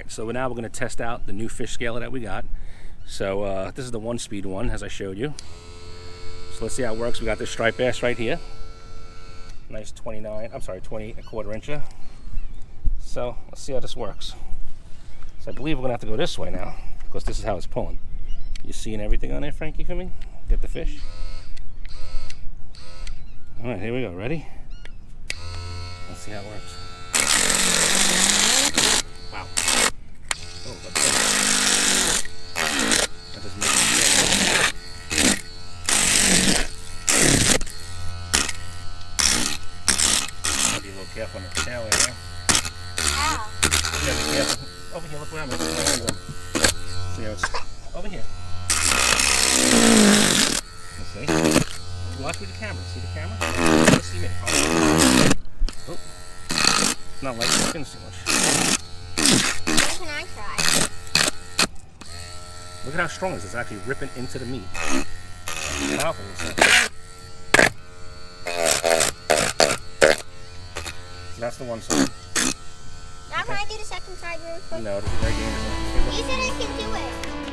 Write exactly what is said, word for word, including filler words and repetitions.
so now we're going to test out the new fish scaler that we got. So uh, this is the one speed one, as I showed you. So let's see how it works. We got this striped bass right here. Nice twenty-nine, I'm sorry, twenty-eight and a quarter incher. So let's see how this works. So I believe we're going to have to go this way now, because this is how it's pulling. You seeing everything on there, Frankie, for me? Get the fish. All right, here we go. Ready? Let's see how it works. Wow. Oh, that's good. That doesn't make any sense. Gotta be a little careful on the tail here. Ow. Yeah, be careful. Over here, look where I'm at. There you go. See how it's over here. Let's see. Watch with the camera. See the camera? Let's see me. Oh. Not like it spins too much. What can I try? Look at how strong this is. It's actually ripping into the meat. That's powerful. So that's the one side. Now can I do the second side real quick? No, this is very dangerous. You said I can do it.